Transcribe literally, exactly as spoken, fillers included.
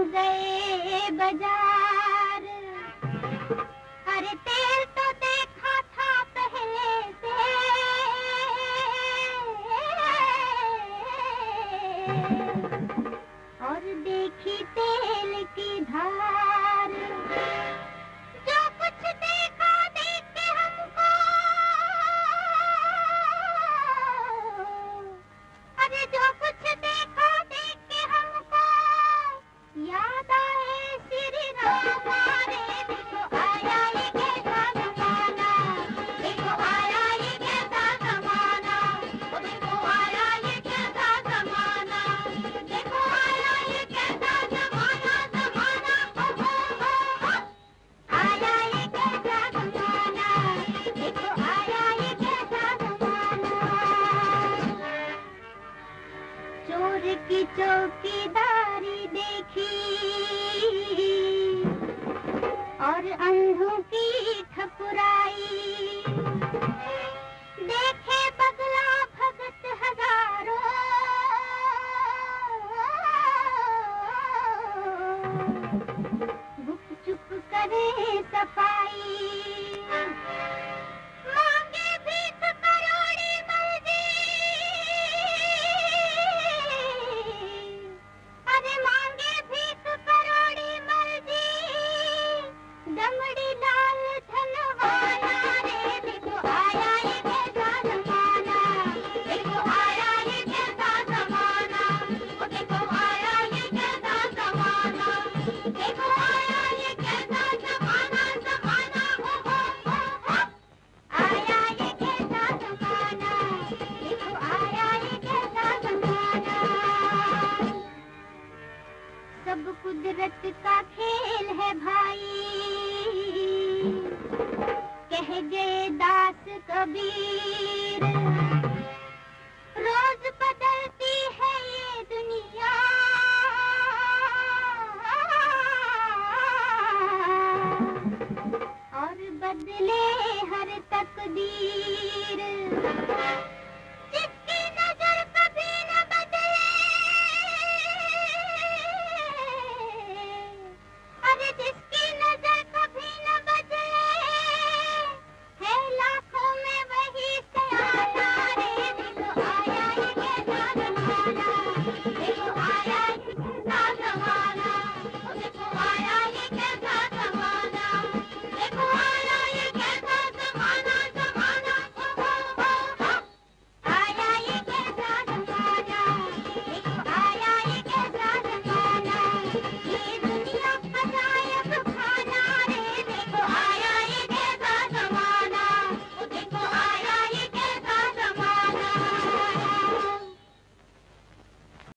गए बाजार। अरे तेल तो देखा था पहले से, और देखी तेल की धार। जो कुछ देखा देख के हमको, अरे जो कुछ देखा देख के हमको याद आए श्री राम। रे देखो आया ये कैसा जमाना, देखो आया ये कैसा जमाना, ओ देखो आया ये कैसा जमाना, देखो आया ये कैसा जमाना, जमाना ओ हो हो आया ये कैसा जमाना, देखो आया ये कैसा जमाना। चोर की चौकीदारी देखी और अंधों की ठकुराई, देखे बगला भगत हजारों, गुप चुप करे सफाई। मांगे भीख करोड़ी मर्जी, अरे मांगे भीख करोड़ी मर्जी, दमड़ी लाल धनवाना। रे देखो आया ये कैसा जमाना, देखो आया ये कैसा जमाना, ओ देखो आया ये कैसा जमाना, देखो आया ये कैसा जमाना, जमाना ओ हो हो हो आया ये कैसा जमाना, देखो आया ये कैसा जमाना। सब कुदरत का खेल है भाई, कह गए दास कबीर।